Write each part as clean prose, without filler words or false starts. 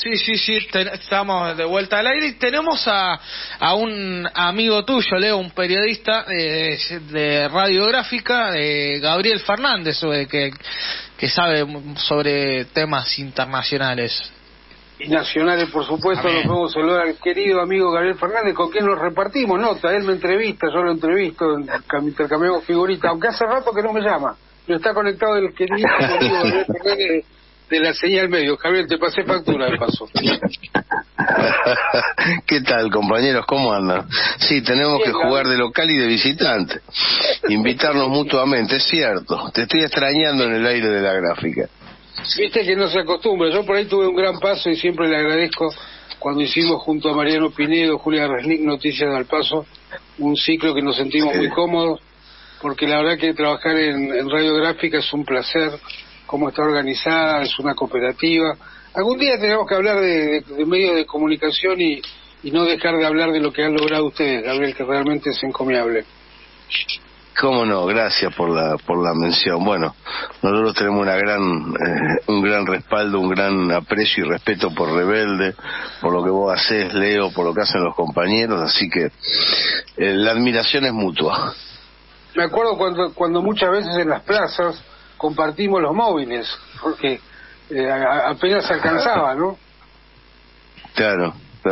Sí, sí, sí, estamos de vuelta al aire y tenemos a un amigo tuyo, Leo, un periodista de radiográfica, Gabriel Fernández, que sabe sobre temas internacionales. Y nacionales, por supuesto. Lo podemos saludar al querido amigo Gabriel Fernández, con quien nos repartimos nota. Él me entrevista, yo lo entrevisto, intercambiamos figuritas, aunque hace rato que no me llama, pero está conectado el querido amigo Gabriel Fernández de la señal medio. Javier, te pasé factura de paso. ¿Qué tal, compañeros? ¿Cómo andan? Sí, tenemos que jugar de local y de visitante, invitarnos mutuamente, es cierto. Te estoy extrañando en el aire de la gráfica. Viste que no se acostumbra. Yo por ahí tuve un gran paso y siempre le agradezco cuando hicimos junto a Mariano Pinedo, Julia Resnick, Noticias del Paso, un ciclo que nos sentimos muy cómodos, porque la verdad que trabajar en radiográfica es un placer, cómo está organizada, es una cooperativa. Algún día tenemos que hablar de medios de comunicación y no dejar de hablar de lo que han logrado ustedes, Gabriel, que realmente es encomiable. Cómo no, gracias por la mención. Bueno, nosotros tenemos un gran respaldo, un gran aprecio y respeto por Rebelde, por lo que vos hacés, Leo, por lo que hacen los compañeros, así que la admiración es mutua. Me acuerdo cuando muchas veces en las plazas compartimos los móviles, porque apenas alcanzaba, ¿no? Claro,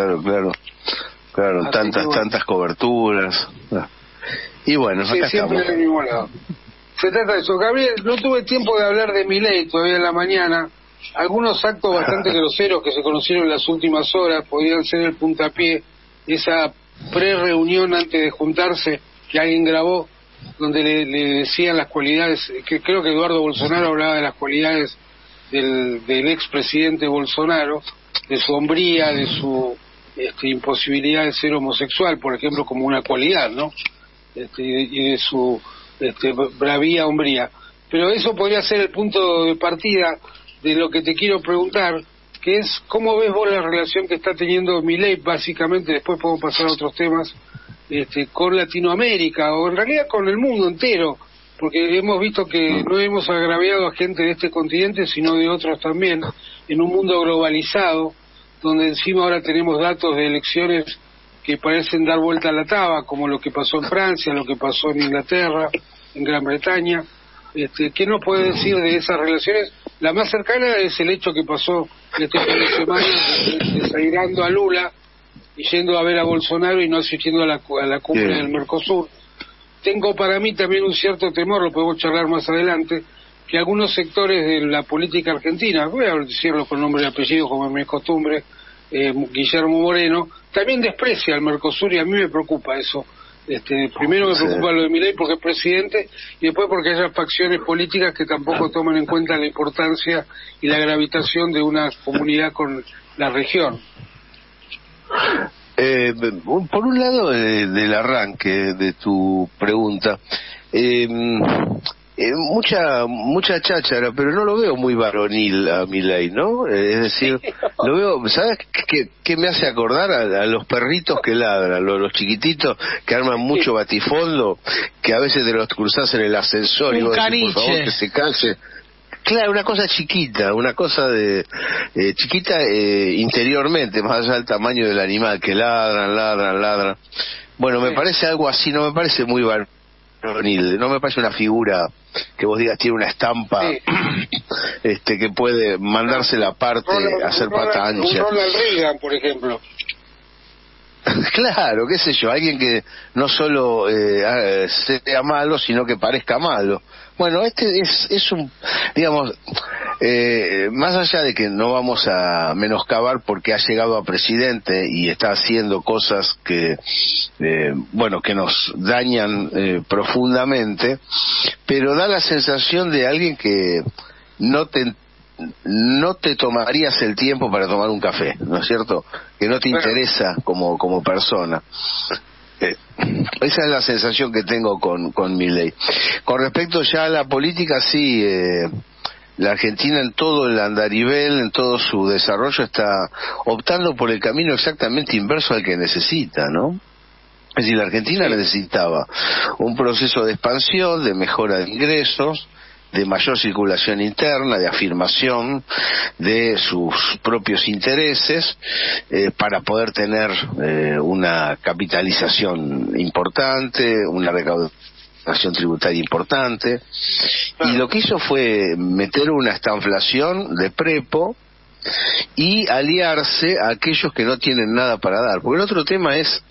tantas coberturas. Y bueno, sí, acá siempre estamos. del mismo lado. Se trata de eso. Gabriel, no tuve tiempo de hablar de Milei todavía en la mañana. Algunos actos bastante groseros que se conocieron en las últimas horas podían ser el puntapié de esa pre-reunión antes de juntarse que alguien grabó, donde le decían las cualidades, que creo que Eduardo Bolsonaro hablaba de las cualidades del expresidente Bolsonaro, de su hombría, de su imposibilidad de ser homosexual, por ejemplo, como una cualidad, ¿no? Y de su bravía, hombría. Pero eso podría ser el punto de partida de lo que te quiero preguntar, que es cómo ves vos la relación que está teniendo Milei, básicamente, después podemos pasar a otros temas, con Latinoamérica, o en realidad con el mundo entero, porque hemos visto que no hemos agraviado a gente de este continente, sino de otros también, en un mundo globalizado, donde encima ahora tenemos datos de elecciones que parecen dar vuelta a la taba, como lo que pasó en Francia, lo que pasó en Inglaterra, en Gran Bretaña. ¿Qué nos puede decir de esas relaciones? La más cercana es el hecho que pasó este fin de semana, desairando a Lula y yendo a ver a Bolsonaro y no asistiendo a la cumbre del Mercosur. Tengo para mí también un cierto temor, lo podemos charlar más adelante, que algunos sectores de la política argentina, voy a decirlo con nombre y apellido como es mi costumbre, Guillermo Moreno, también desprecia al Mercosur, y a mí me preocupa eso. Primero me preocupa lo de Milei porque es presidente, y después porque hay facciones políticas que tampoco toman en cuenta la importancia y la gravitación de una comunidad con la región. Por un lado, del arranque de tu pregunta, mucha cháchara, pero no lo veo muy varonil a Milei, ¿no? Es decir, lo veo, ¿sabes qué me hace acordar? A los perritos que ladran, los chiquititos que arman mucho batifondo, que a veces te los cruzás en el ascensor y vos decís, por favor, que se canse. Claro, una cosa chiquita, una cosa chiquita interiormente, más allá del tamaño del animal, que ladran. Bueno, me parece algo así, no me parece muy varonil, no me parece una figura que vos digas tiene una estampa que puede mandarse la parte, hacer pata ancha. Un Ronald Reagan, por ejemplo. Claro, qué sé yo, alguien que no solo sea malo, sino que parezca malo. Bueno, es un, digamos, más allá de que no vamos a menoscabar porque ha llegado a presidente y está haciendo cosas que, que nos dañan profundamente, pero da la sensación de alguien que no te tomarías el tiempo para tomar un café, ¿no es cierto? Que no te interesa como persona. Esa es la sensación que tengo con Milei. Con respecto ya a la política, sí, la Argentina en todo el andarivel, en todo su desarrollo, está optando por el camino exactamente inverso al que necesita, ¿no? Es decir, la Argentina necesitaba un proceso de expansión, de mejora de ingresos, de mayor circulación interna, de afirmación de sus propios intereses, para poder tener una capitalización importante, una recaudación tributaria importante, y lo que hizo fue meter una estanflación de prepo y aliarse a aquellos que no tienen nada para dar. Porque el otro tema es,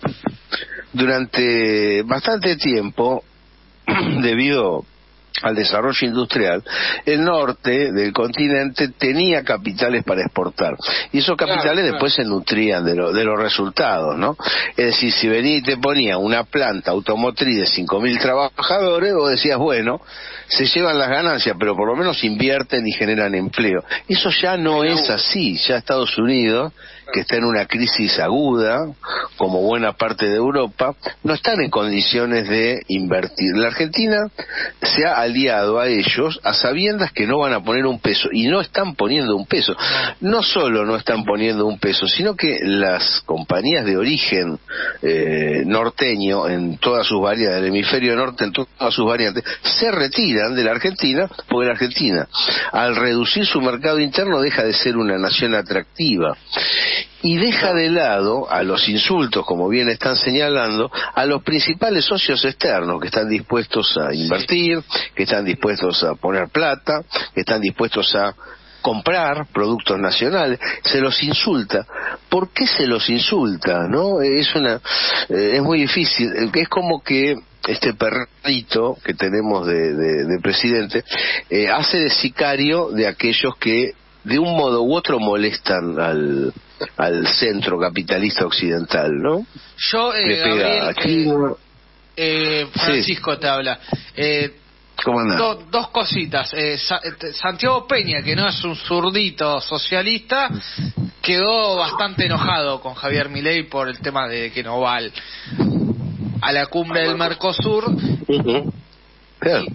durante bastante tiempo, debido al desarrollo industrial, el norte del continente tenía capitales para exportar, y esos capitales después se nutrían de los resultados, ¿no? Es decir, si venía y te ponía una planta automotriz de 5.000 trabajadores, vos decías, bueno, se llevan las ganancias, pero por lo menos invierten y generan empleo. Eso ya no es así. Ya Estados Unidos, que está en una crisis aguda, como buena parte de Europa, no están en condiciones de invertir. La Argentina se ha aliado a ellos a sabiendas que no van a poner un peso, y no están poniendo un peso. No solo no están poniendo un peso, sino que las compañías de origen norteño, en todas sus variantes, del hemisferio norte, en todas sus variantes, se retiran de la Argentina, porque la Argentina, al reducir su mercado interno, deja de ser una nación atractiva, y deja de lado a los insultos, como bien están señalando, a los principales socios externos que están dispuestos a invertir, que están dispuestos a poner plata, que están dispuestos a comprar productos nacionales. Se los insulta. ¿Por qué se los insulta? ¿No? Es muy difícil. Es como que este perrito que tenemos de presidente hace de sicario de aquellos que de un modo u otro molestan al centro capitalista occidental, ¿no? Yo, Gabriel, Francisco te habla. ¿Cómo andás? Dos cositas. Santiago Peña, que no es un zurdito socialista, quedó bastante enojado con Javier Milei por el tema de que no va a la cumbre del Mercosur. Claro.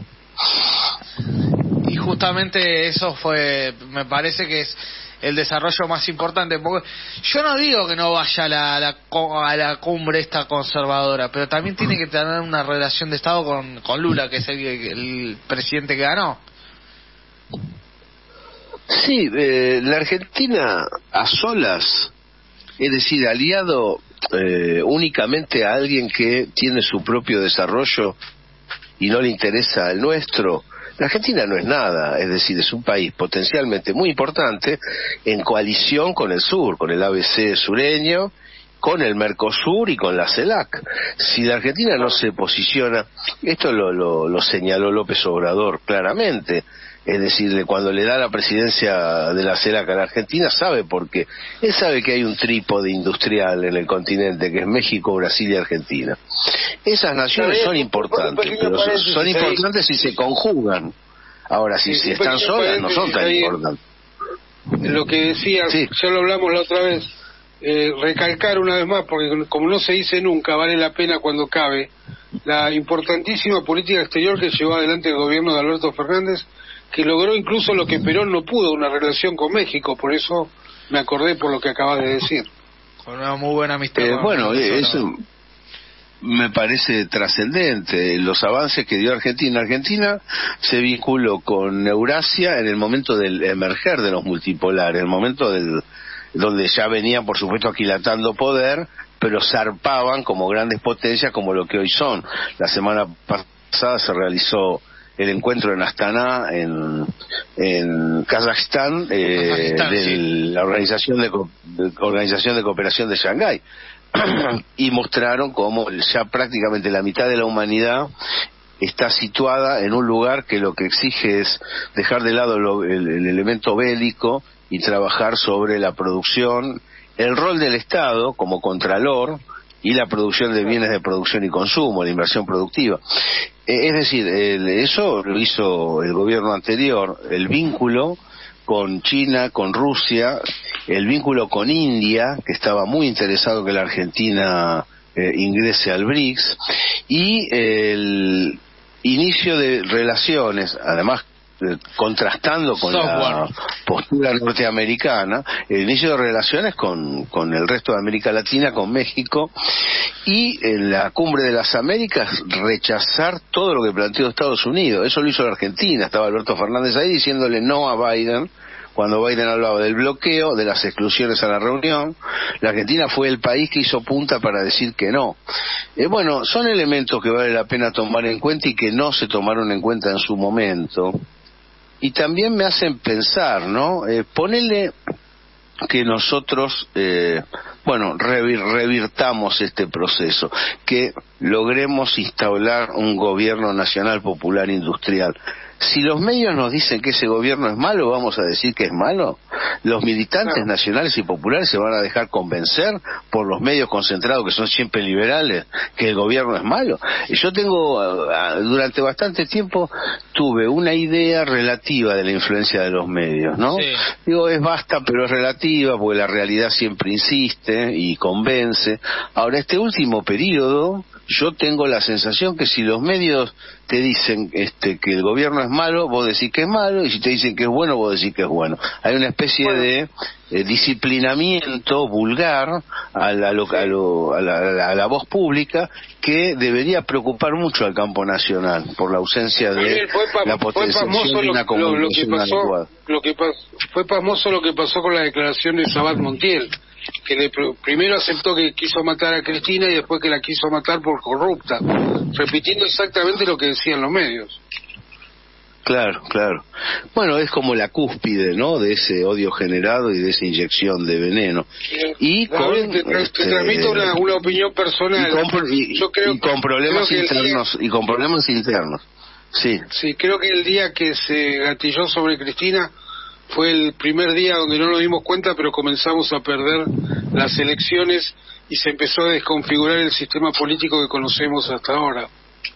Y justamente eso me parece que es el desarrollo más importante, porque yo no digo que no vaya a la cumbre esta conservadora, pero también tiene que tener una relación de Estado con Lula, que es el presidente que ganó. Sí, la Argentina a solas, es decir, aliado únicamente a alguien que tiene su propio desarrollo y no le interesa el nuestro. La Argentina no es nada, es decir, es un país potencialmente muy importante en coalición con el sur, con el ABC sureño, con el Mercosur y con la CELAC. Si la Argentina no se posiciona, esto lo señaló López Obrador claramente, es decir, cuando le da la presidencia de la CELAC a la Argentina, sabe por qué. Él sabe que hay un trípode industrial en el continente, que es México, Brasil y Argentina. Esas naciones son importantes, pero son importantes si se conjugan. Ahora, si están solas, no son tan importantes. Lo que decía, ya lo hablamos la otra vez, recalcar una vez más, porque como no se dice nunca, vale la pena cuando cabe, la importantísima política exterior que llevó adelante el gobierno de Alberto Fernández, que logró incluso lo que Perón no pudo, una relación con México. Por eso me acordé por lo que acabas de decir. Con una muy buena amistad. Bueno, eso me parece trascendente, los avances que dio Argentina. Argentina se vinculó con Eurasia en el momento del emerger de los multipolares, en el momento donde ya venían, por supuesto, aquilatando poder, pero zarpaban como grandes potencias, como lo que hoy son. La semana pasada se realizó el encuentro en Astana, en Kazajstán, de la Organización de Cooperación de Shanghái, y mostraron cómo ya prácticamente la mitad de la humanidad está situada en un lugar que lo que exige es dejar de lado el elemento bélico y trabajar sobre la producción, el rol del Estado como contralor y la producción de bienes de producción y consumo, la inversión productiva. Es decir, eso lo hizo el gobierno anterior, el vínculo con China, con Rusia, el vínculo con India, que estaba muy interesado que la Argentina ingrese al BRICS, y el inicio de relaciones, además contrastando con la postura norteamericana, el inicio de relaciones con el resto de América Latina, con México, y en la Cumbre de las Américas rechazar todo lo que planteó Estados Unidos. Eso lo hizo la Argentina, estaba Alberto Fernández ahí diciéndole no a Biden. Cuando Biden hablaba del bloqueo, de las exclusiones a la reunión, la Argentina fue el país que hizo punta para decir que no. Bueno, son elementos que vale la pena tomar en cuenta y que no se tomaron en cuenta en su momento. Y también me hacen pensar, ¿no? Ponele que nosotros, revirtamos este proceso, que logremos instaurar un gobierno nacional popular industrial. Si los medios nos dicen que ese gobierno es malo, ¿vamos a decir que es malo? ¿Los militantes nacionales y populares se van a dejar convencer por los medios concentrados, que son siempre liberales, que el gobierno es malo? Yo durante bastante tiempo, tuve una idea relativa de la influencia de los medios, ¿no? Sí. Digo, es vasta, pero es relativa, porque la realidad siempre insiste y convence. Ahora, este último periodo, yo tengo la sensación que si los medios te dicen que el gobierno es malo, vos decís que es malo, y si te dicen que es bueno, vos decís que es bueno. Hay una especie de disciplinamiento vulgar a la voz pública que debería preocupar mucho al campo nacional por la ausencia de la potenciación de una comunicación adecuada. Fue pasmoso lo que pasó con la declaración de Sabat Montiel, que primero aceptó que quiso matar a Cristina y después que la quiso matar por corrupta, repitiendo exactamente lo que decían los medios. Claro. Bueno, es como la cúspide, ¿no?, de ese odio generado y de esa inyección de veneno. Y te transmito una opinión personal. Con problemas internos. Sí, creo que el día que se gatilló sobre Cristina fue el primer día donde no nos dimos cuenta, pero comenzamos a perder las elecciones y se empezó a desconfigurar el sistema político que conocemos hasta ahora.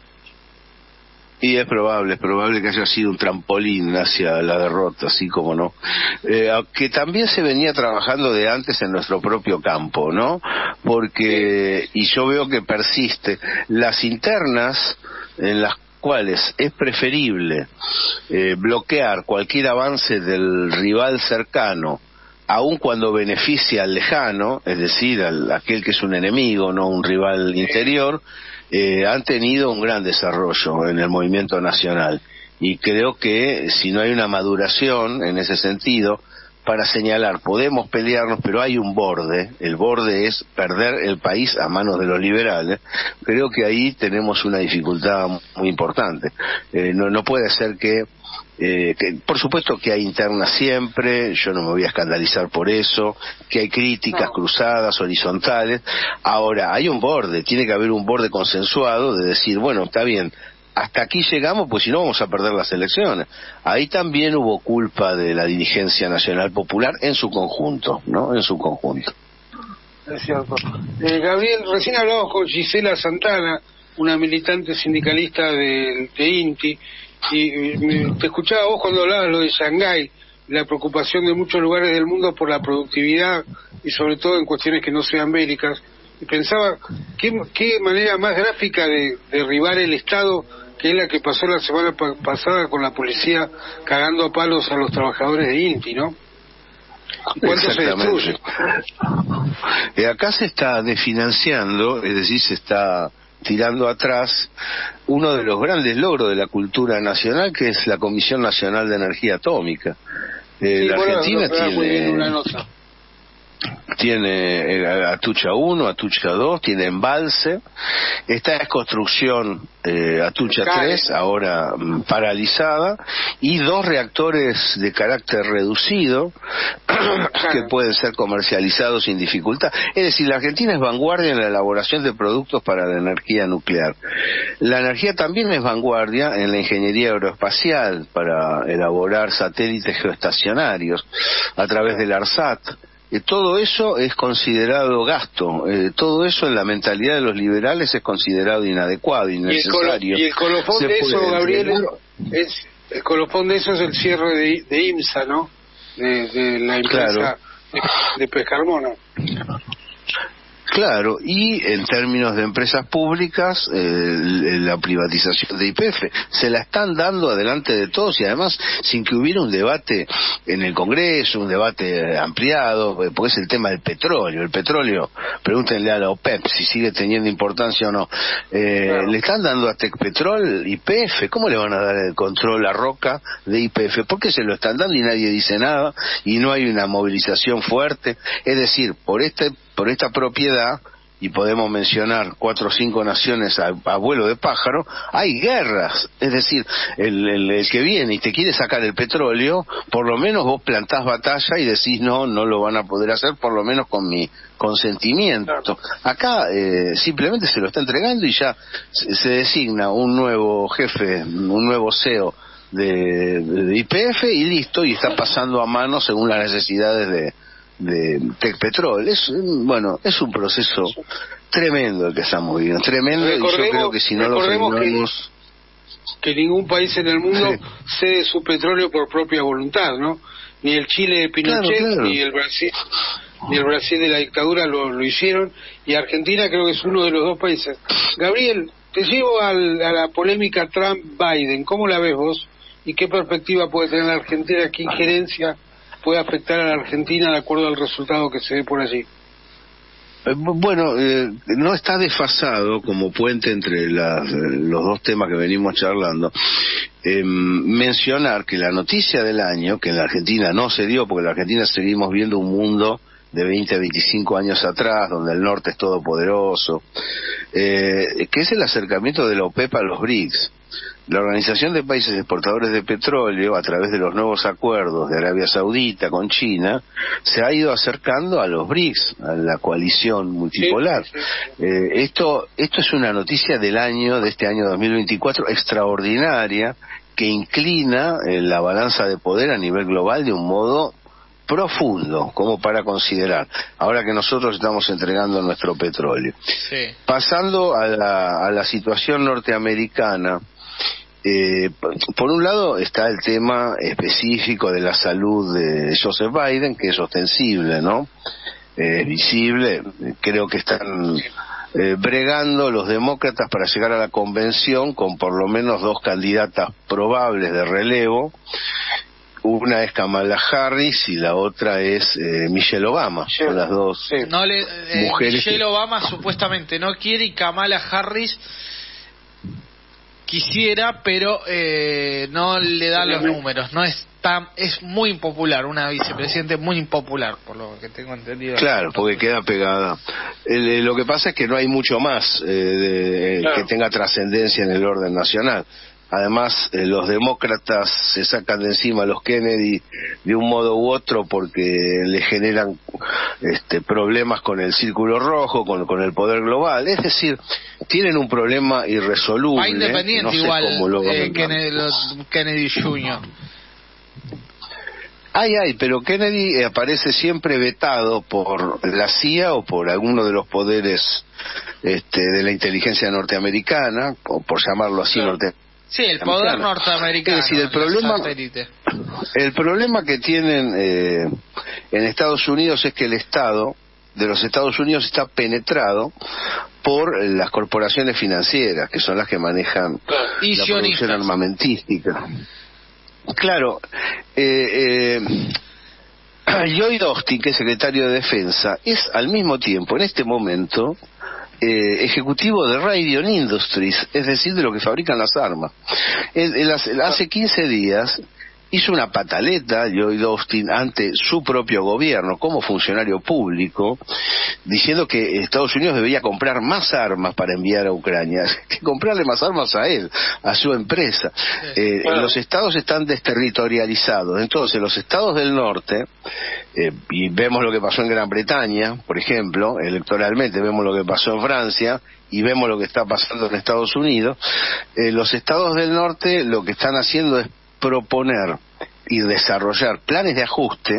Y es probable que haya sido un trampolín hacia la derrota, así como no. Que también se venía trabajando de antes en nuestro propio campo, ¿no? Porque, y yo veo que persiste, las internas en las cuales es preferible bloquear cualquier avance del rival cercano, aun cuando beneficia al lejano, es decir, aquel que es un enemigo, no un rival interior, han tenido un gran desarrollo en el movimiento nacional. Y creo que si no hay una maduración en ese sentido, para señalar, podemos pelearnos, pero hay un borde, el borde es perder el país a manos de los liberales. Creo que ahí tenemos una dificultad muy importante. No puede ser que por supuesto que hay internas siempre, yo no me voy a escandalizar por eso, que hay críticas cruzadas, horizontales. Ahora, hay un borde, tiene que haber un borde consensuado de decir, bueno, está bien, hasta aquí llegamos, pues si no vamos a perder las elecciones. Ahí también hubo culpa de la dirigencia nacional popular en su conjunto, ¿no? En su conjunto. Es cierto. Gabriel, recién hablamos con Gisela Santana, una militante sindicalista de INTI, y te escuchaba vos cuando hablabas lo de Shanghái, la preocupación de muchos lugares del mundo por la productividad y sobre todo en cuestiones que no sean bélicas, y pensaba qué manera más gráfica de derribar el Estado, que es la que pasó la semana pasada con la policía cagando a palos a los trabajadores de INTI, ¿no? ¿Cuánto se destruye? Acá se está desfinanciando, es decir, se está tirando atrás uno de los grandes logros de la cultura nacional, que es la Comisión Nacional de Energía Atómica. La Argentina tiene Atucha 1, Atucha 2, tiene embalse, está en construcción Atucha 3, ahora paralizada, y 2 reactores de carácter reducido que pueden ser comercializados sin dificultad. Es decir, la Argentina es vanguardia en la elaboración de productos para la energía nuclear. La energía también es vanguardia en la ingeniería aeroespacial para elaborar satélites geoestacionarios a través del ARSAT. Todo eso es considerado gasto, todo eso en la mentalidad de los liberales es considerado inadecuado, innecesario. Y el colofón de eso, Gabriel, el colofón de eso es el cierre de IMSA, ¿no? De la empresa de Pescarmona. Claro, y en términos de empresas públicas, la privatización de YPF se la están dando adelante de todos y además sin que hubiera un debate en el Congreso, un debate ampliado, porque es el tema del petróleo. El petróleo, pregúntenle a la OPEP si sigue teniendo importancia o no. Claro. Le están dando a Tecpetrol YPF, ¿cómo le van a dar el control a Roca de YPF? ¿Por qué se lo están dando y nadie dice nada y no hay una movilización fuerte? Es decir, por esta propiedad, y podemos mencionar 4 o 5 naciones a vuelo de pájaro, hay guerras. Es decir, el que viene y te quiere sacar el petróleo, por lo menos vos plantás batalla y decís no lo van a poder hacer, por lo menos con mi consentimiento. Claro. Acá simplemente se lo está entregando y ya se designa un nuevo jefe, un nuevo CEO de YPF y listo, y está pasando a mano según las necesidades de Tecpetrol. Es un proceso tremendo el que estamos viviendo, tremendo, y yo creo que si no lo frenamos, que ningún país en el mundo cede su petróleo por propia voluntad, ¿no? Ni el Chile de Pinochet, claro. ni el Brasil de la dictadura lo hicieron, y Argentina creo que es uno de los 2 países. Gabriel, te llevo a la polémica Trump-Biden. ¿Cómo la ves vos? ¿Y qué perspectiva puede tener la Argentina? ¿Qué injerencia puede afectar a la Argentina de acuerdo al resultado que se ve por allí? Bueno, no está desfasado como puente entre los 2 temas que venimos charlando. Mencionar que la noticia del año, que en la Argentina no se dio, porque en la Argentina seguimos viendo un mundo de 20 a 25 años atrás, donde el norte es todopoderoso, que es el acercamiento de la OPEP a los BRICS. La Organización de Países Exportadores de Petróleo, a través de los nuevos acuerdos de Arabia Saudita con China, se ha ido acercando a los BRICS, a la coalición multipolar. Esto es una noticia del año, de este año 2024, extraordinaria, que inclina la balanza de poder a nivel global de un modo profundo, como para considerar, ahora que nosotros estamos entregando nuestro petróleo. Sí. Pasando a la situación norteamericana, por un lado está el tema específico de la salud de Joseph Biden, que es ostensible, ¿no? Visible. Creo que están bregando los demócratas para llegar a la convención con por lo menos 2 candidatas probables de relevo. Una es Kamala Harris y la otra es Michelle Obama. Son las 2 mujeres. Michelle Obama supuestamente no quiere y Kamala Harris quisiera, pero no le da los números. No es muy impopular, una vicepresidente muy impopular, por lo que tengo entendido. Claro, porque queda pegada. Lo que pasa es que no hay mucho más que tenga trascendencia en el orden nacional. Además, los demócratas se sacan de encima a los Kennedy de un modo u otro porque le generan problemas con el Círculo Rojo, con el poder global. Es decir, tienen un problema irresoluble. Va independiente, no sé igual cómo lo Kennedy Jr. Pero Kennedy aparece siempre vetado por la CIA o por alguno de los poderes de la inteligencia norteamericana, o por llamarlo así, Sí, el poder norteamericano. Es decir, el problema que tienen en Estados Unidos es que el Estado de los Estados Unidos está penetrado por las corporaciones financieras, que son las que manejan la producción armamentística. Claro, Lloyd Austin, que es secretario de Defensa, es al mismo tiempo, en este momento, ejecutivo de Raytheon Industries, es decir, de lo que fabrican las armas. Hace 15 días hizo una pataleta Lloyd Austin ante su propio gobierno como funcionario público, diciendo que Estados Unidos debería comprar más armas para enviar a Ucrania, que comprarle más armas a él, a su empresa. Los estados están desterritorializados, entonces los estados del norte, y vemos lo que pasó en Gran Bretaña, por ejemplo, electoralmente, vemos lo que pasó en Francia, y vemos lo que está pasando en Estados Unidos. Los estados del norte lo que están haciendo es proponer y desarrollar planes de ajuste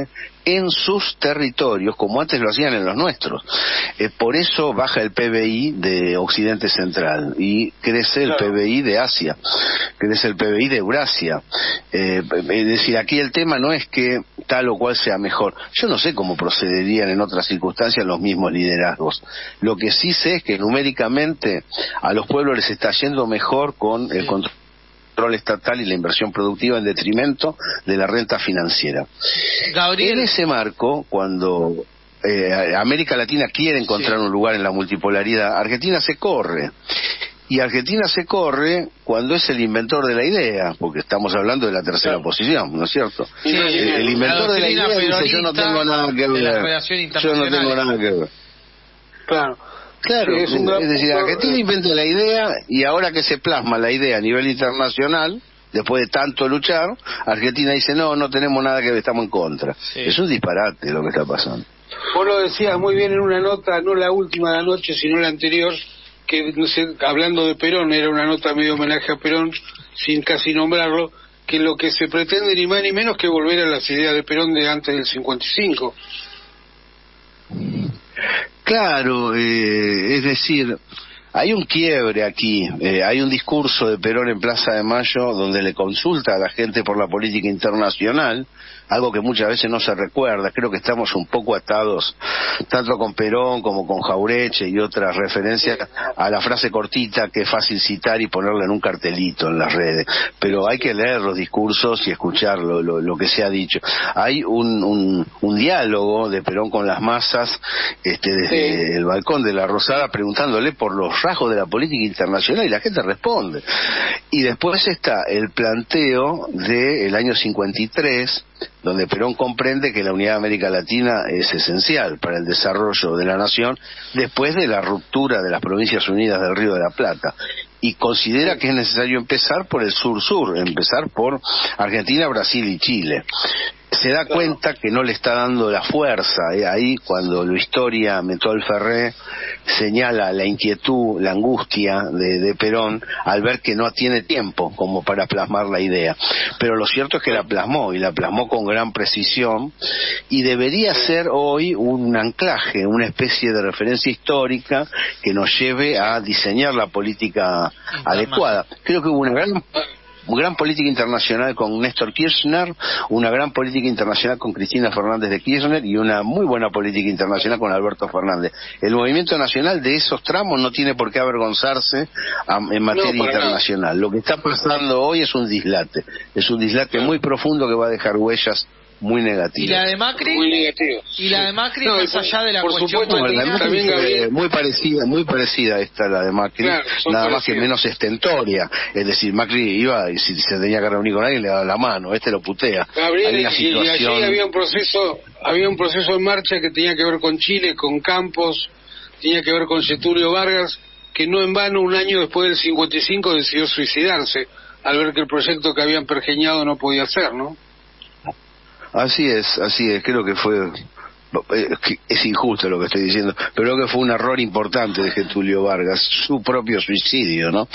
en sus territorios como antes lo hacían en los nuestros. Por eso baja el PBI de Occidente Central y crece el PBI de Asia, crece el PBI de Eurasia. Es decir, aquí el tema no es que tal o cual sea mejor. Yo no sé cómo procederían en otras circunstancias los mismos liderazgos. Lo que sí sé es que numéricamente a los pueblos les está yendo mejor con el control estatal y la inversión productiva en detrimento de la renta financiera. Gabriel. En ese marco, cuando América Latina quiere encontrar un lugar en la multipolaridad, Argentina se corre. Y Argentina se corre cuando es el inventor de la idea, porque estamos hablando de la tercera posición, ¿no es cierto? Sí, el inventor de la idea dice, yo no tengo nada que ver. Yo no tengo nada que ver. Claro, sí, es decir, Argentina inventa la idea y ahora que se plasma la idea a nivel internacional, después de tanto luchar, Argentina dice, no tenemos nada que ver, estamos en contra. Sí. Es un disparate lo que está pasando. Vos lo decías muy bien en una nota, no la última de la noche, sino la anterior, que no sé, hablando de Perón, era una nota medio homenaje a Perón, sin casi nombrarlo, que lo que se pretende ni más ni menos que volver a las ideas de Perón de antes del 55. Claro, es decir, hay un quiebre aquí, hay un discurso de Perón en Plaza de Mayo donde le consulta a la gente por la política internacional, algo que muchas veces no se recuerda. Creo que estamos un poco atados, tanto con Perón como con Jauretche y otras referencias, a la frase cortita que es fácil citar y ponerla en un cartelito en las redes. Pero hay que leer los discursos y escuchar lo que se ha dicho. Hay un diálogo de Perón con las masas desde el balcón de la Rosada preguntándole por los rasgos de la política internacional y la gente responde. Y después está el planteo del año 53, donde Perón comprende que la unidad de América Latina es esencial para el desarrollo de la nación después de la ruptura de las Provincias Unidas del Río de la Plata, y considera que es necesario empezar por el sur-sur, empezar por Argentina, Brasil y Chile. Se da cuenta que no le está dando la fuerza, ahí cuando lo historia Metol Ferré señala la inquietud, la angustia de Perón al ver que no tiene tiempo como para plasmar la idea. Pero lo cierto es que la plasmó, y la plasmó con gran precisión, y debería ser hoy un anclaje, una especie de referencia histórica que nos lleve a diseñar la política adecuada. Creo que hubo una gran política internacional con Néstor Kirchner, una gran política internacional con Cristina Fernández de Kirchner y una muy buena política internacional con Alberto Fernández. El movimiento nacional de esos tramos no tiene por qué avergonzarse en materia internacional. Lo que está pasando hoy es un dislate muy profundo que va a dejar huellas muy negativas. ¿Y la de Macri? Muy negativas. ¿Y la de Macri más allá de la cuestión supuesto, política? Muy parecida está la de Macri, nada más que menos estentoria. Es decir, Macri iba y si se tenía que reunir con alguien le daba la mano, lo putea. Gabriel, y allí había un proceso en marcha que tenía que ver con Chile, con Campos, tenía que ver con Getúlio Vargas, que no en vano un año después del 55 decidió suicidarse al ver que el proyecto que habían pergeñado no podía ser, ¿no? Así es, creo que es injusto lo que estoy diciendo, pero creo que fue un error importante de Getúlio Vargas, su propio suicidio, ¿no?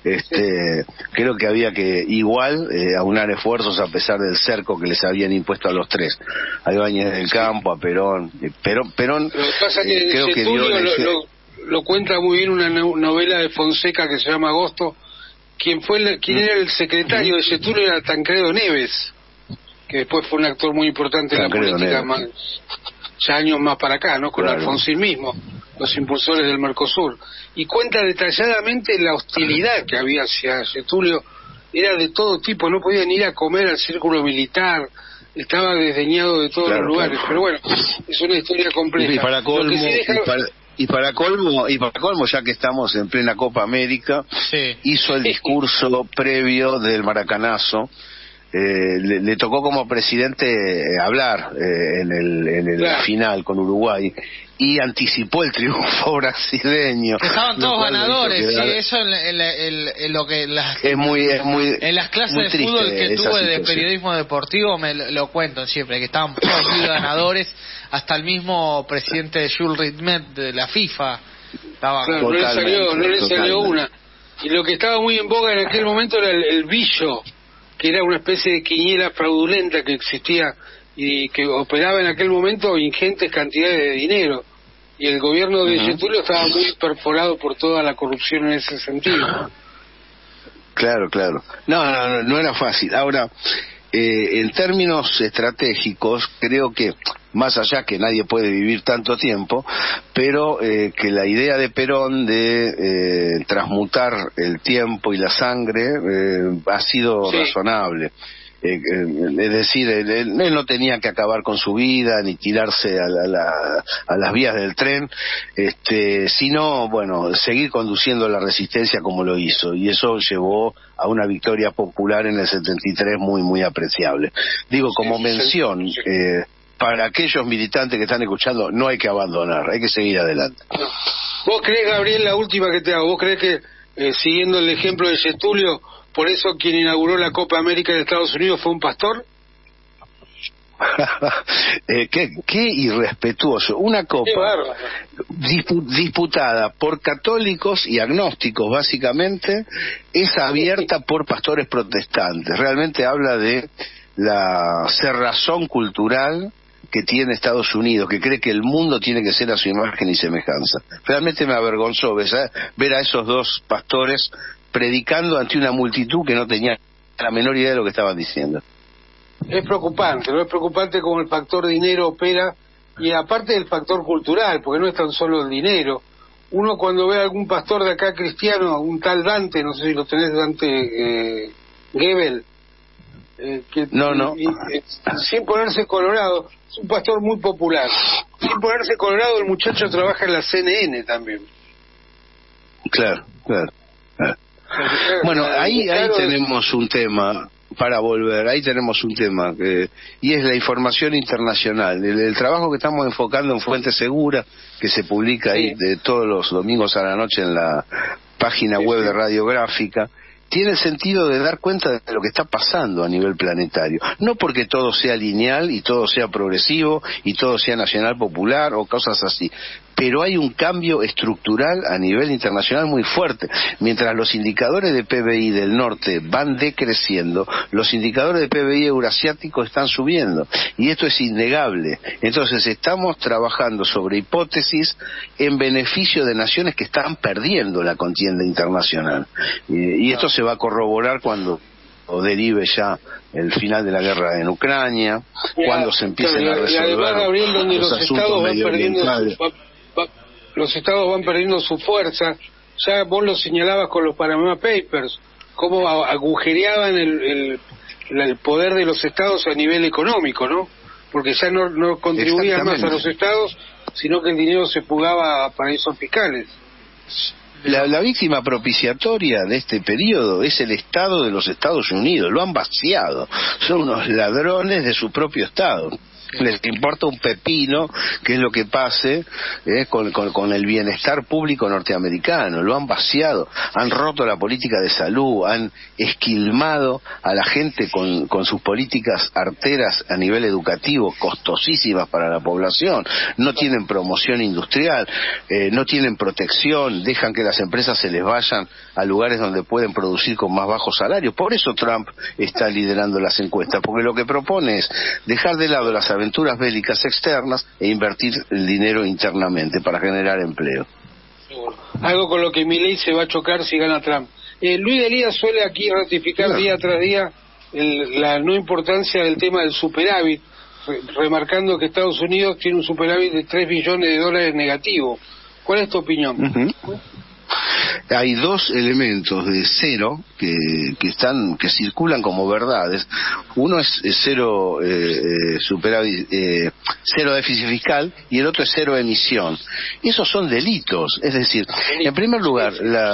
Creo que había que igual aunar esfuerzos a pesar del cerco que les habían impuesto a los tres, a Ibáñez del Campo, a Perón. Perón lo que pasa es que creo Getúlio lo cuenta muy bien una novela de Fonseca que se llama Agosto. Quien era el secretario de Getúlio era Tancredo Neves, que después fue un actor muy importante en la política, ya años más para acá, ¿no? Con Alfonsín mismo, los impulsores del Mercosur. Y cuenta detalladamente la hostilidad que había hacia Getúlio, era de todo tipo, no podían ir a comer al círculo militar, estaba desdeñado de todos los lugares, pero bueno, es una historia compleja. Y para colmo, ya que estamos en plena Copa América, hizo el discurso previo del Maracanazo. Le tocó como presidente hablar en la final con Uruguay y anticipó el triunfo brasileño. Que estaban todos ganadores, y eso en lo que en las clases de fútbol que tuve de periodismo deportivo lo cuento siempre, que estaban todos muy ganadores, hasta el mismo presidente de Jules Rimet de la FIFA estaba. Claro, no le salió una. Y lo que estaba muy en boga en aquel momento era el billo, que era una especie de quiniela fraudulenta que existía y que operaba en aquel momento ingentes cantidades de dinero, y el gobierno de Getúlio estaba muy perforado por toda la corrupción en ese sentido. Claro. No era fácil. Ahora, en términos estratégicos, creo que, más allá que nadie puede vivir tanto tiempo, pero que la idea de Perón de transmutar el tiempo y la sangre ha sido razonable. Es decir, él no tenía que acabar con su vida ni tirarse a las vías del tren, sino, bueno, seguir conduciendo la resistencia como lo hizo, y eso llevó a una victoria popular en el 73 muy apreciable. Digo, como mención, para aquellos militantes que están escuchando, no hay que abandonar, hay que seguir adelante. ¿Vos creés, Gabriel, la última que te hago, vos creés que, siguiendo el ejemplo de Getúlio, por eso quien inauguró la Copa América de Estados Unidos fue un pastor? Qué irrespetuoso. Una copa disputada por católicos y agnósticos, básicamente, es abierta por pastores protestantes. Realmente habla de la cerrazón cultural que tiene Estados Unidos, que cree que el mundo tiene que ser a su imagen y semejanza. Realmente me avergonzó ver a esos dos pastores predicando ante una multitud que no tenía la menor idea de lo que estaban diciendo. Es preocupante, ¿no? Es preocupante cómo el factor dinero opera, y aparte del factor cultural, porque no es tan solo el dinero. Uno cuando ve a algún pastor de acá cristiano, un tal Dante, no sé si lo tenés, Dante Gebel, sin ponerse colorado, es un pastor muy popular. Sin ponerse colorado, el muchacho trabaja en la CNN también. Claro. Bueno, ahí tenemos un tema para volver, ahí tenemos un tema y es la información internacional, el trabajo que estamos enfocando en Fuente Segura, que se publica ahí de todos los domingos a la noche en la página web de Radiográfica. Tiene el sentido de dar cuenta de lo que está pasando a nivel planetario. No porque todo sea lineal y todo sea progresivo y todo sea nacional popular o cosas así, pero hay un cambio estructural a nivel internacional muy fuerte. Mientras los indicadores de PBI del norte van decreciendo, los indicadores de PBI eurasiáticos están subiendo, y esto es innegable. Entonces estamos trabajando sobre hipótesis en beneficio de naciones que están perdiendo la contienda internacional, y esto se va a corroborar cuando derive ya el final de la guerra en Ucrania, cuando se empiecen a resolver además, Gabriel, donde los estados van perdiendo los estados van perdiendo su fuerza. Ya vos lo señalabas con los Panama Papers, cómo agujereaban el poder de los estados a nivel económico, ¿no? Porque ya no contribuían más a los estados, sino que el dinero se fugaba a paraísos fiscales. La víctima propiciatoria de este periodo es el Estado de los Estados Unidos. Lo han vaciado, son unos ladrones de su propio Estado. Les importa un pepino qué es lo que pase con el bienestar público norteamericano. Lo han vaciado, han roto la política de salud, han esquilmado a la gente con sus políticas arteras a nivel educativo, costosísimas para la población. No tienen promoción industrial, no tienen protección, dejan que las empresas se les vayan a lugares donde pueden producir con más bajos salarios. Por eso Trump está liderando las encuestas, porque lo que propone es dejar de lado las aventuras bélicas externas e invertir el dinero internamente para generar empleo. Algo con lo que Milei se va a chocar si gana Trump. Luis Delías suele aquí ratificar día tras día la no importancia del tema del superávit, remarcando que Estados Unidos tiene un superávit de $3 billones negativo. ¿Cuál es tu opinión? Hay dos elementos de cero que circulan como verdades. Uno es cero superávit, cero déficit fiscal, y el otro es cero emisión. Esos son delitos. Es decir, en primer lugar,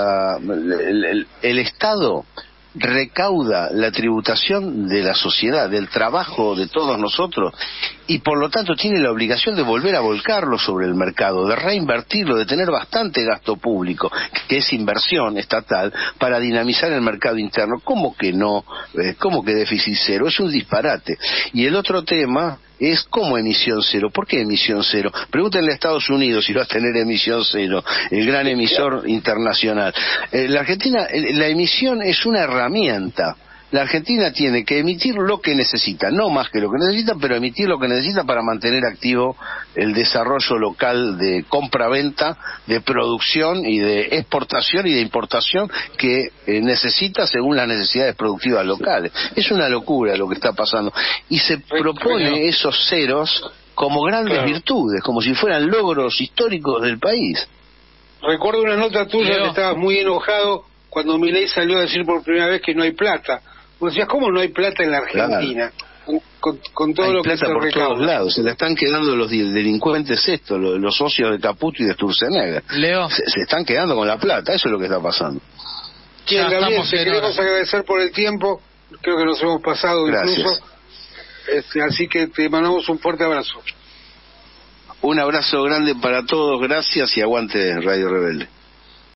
el Estado recauda la tributación de la sociedad, del trabajo de todos nosotros, y por lo tanto tiene la obligación de volver a volcarlo sobre el mercado, de reinvertirlo, de tener bastante gasto público, que es inversión estatal, para dinamizar el mercado interno. ¿Cómo que no? ¿Cómo que déficit cero? Es un disparate. Y el otro tema es como emisión cero. ¿Por qué emisión cero? Pregúntenle a Estados Unidos si va a tener emisión cero, el gran emisor internacional. La Argentina, la emisión es una herramienta La Argentina tiene que emitir lo que necesita, no más que lo que necesita, pero emitir lo que necesita para mantener activo el desarrollo local de compra-venta, de producción y de exportación y de importación que necesita según las necesidades productivas locales. Es una locura lo que está pasando. Y se propone esos ceros como grandes virtudes, como si fueran logros históricos del país. Recuerdo una nota tuya que estabas muy enojado cuando Milei salió a decir por primera vez que no hay plata. Vos decías, ¿cómo no hay plata en la Argentina? Claro. Con todo hay lo que plata se por recauda. todos lados, se la están quedando los delincuentes los socios de Caputo y de Sturzenegger. Leo. Se están quedando con la plata, eso es lo que está pasando. Bien, Gabriel, te queremos agradecer por el tiempo, creo que nos hemos pasado incluso, así que te mandamos un fuerte abrazo. Un abrazo grande para todos, gracias y aguante Radio Rebelde.